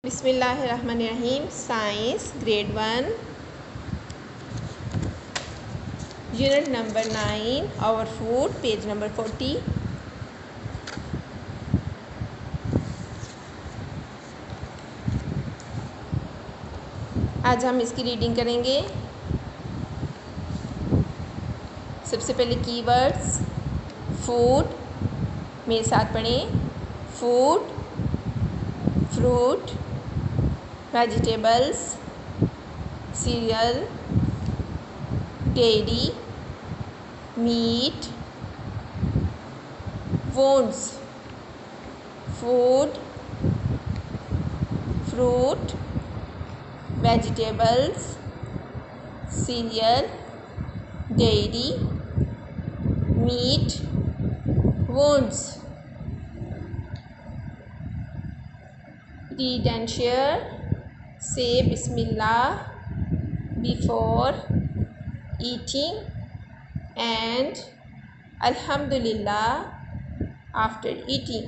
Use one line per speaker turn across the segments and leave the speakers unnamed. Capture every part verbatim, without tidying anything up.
बिस्मिल्लाहिर्रहमानिर्रहीम। Science grade one unit number nine our food, page number forty. आज हम इसकी रीडिंग करेंगे। सबसे पहले कीवर्ड्स फूड, मेरे साथ पढ़ें। Food, fruit, vegetables, cereal, dairy, meat, ones. Food, fruit, vegetables, cereal, dairy, meat, ones. Read and share. Say Bismillah before eating and Alhamdulillah after eating.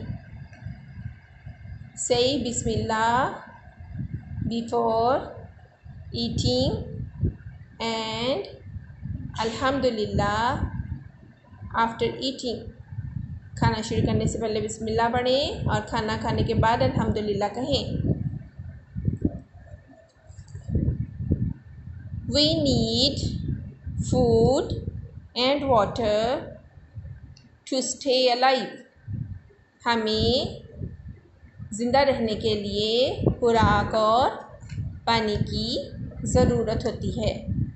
Say Bismillah before eating and Alhamdulillah after eating. खाना शुरू करने से पहले बिस्मिल्लाह पढ़ें और खाना खाने के बाद अल्हम्दुलिल्लाह कहें। We need food and water to stay alive. हमें ज़िंदा रहने के लिए खुराक और पानी की ज़रूरत होती है।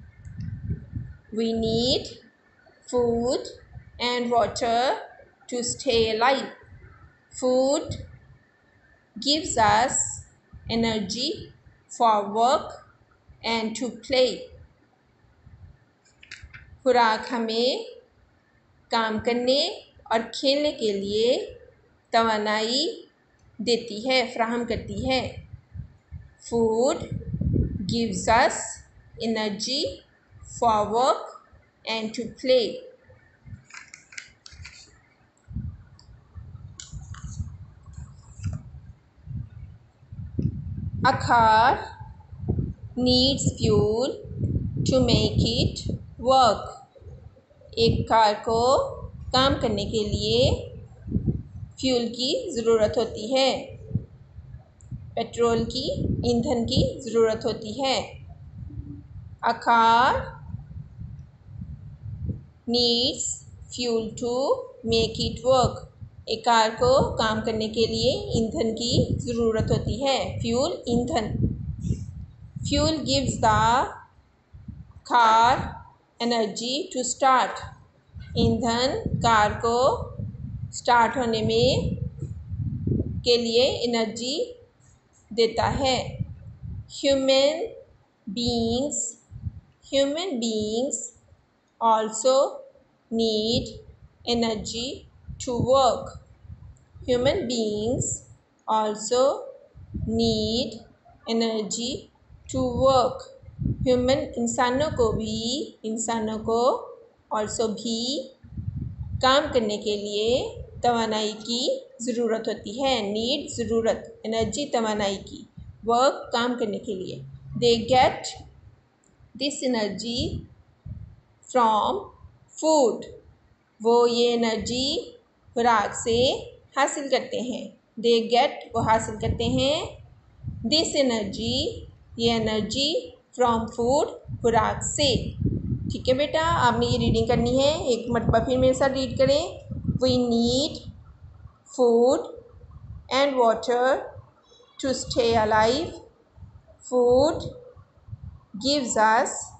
We need food and water to stay alive. Food gives us energy for work and to play. खुराक हमें काम करने और खेलने के लिए तवानाई देती है, फ्राहम करती है। Food gives us energy for work and to play. A car needs fuel to make it work. एक कार को काम करने के लिए फ्यूल की ज़रूरत होती है, पेट्रोल की, ईंधन की ज़रूरत होती है। A car needs fuel to make it work. एक कार को काम करने के लिए ईंधन की ज़रूरत होती है, फ्यूल, ईंधन। Fuel gives the car energy to start. ईंधन कार को स्टार्ट होने में के लिए एनर्जी देता है। Human beings human beings also need energy to work. Human beings also need energy to work. Human इंसानों को भी इंसानों को also भी काम करने के लिए तवानाई की ज़रूरत होती है। need ज़रूरत, एनर्जी तवानाई की, work काम करने के लिए। They get this energy from food. वो ये एनर्जी खुराक से हासिल करते हैं। दे गेट वो हासिल करते हैं। दिस एनर्जी ये एनर्जी फ्रॉम फूड खुराक से। ठीक है बेटा, आपने ये रीडिंग करनी है। एक मरतबा फिर मेरे साथ रीड करें। We need food and water to stay alive. Food gives us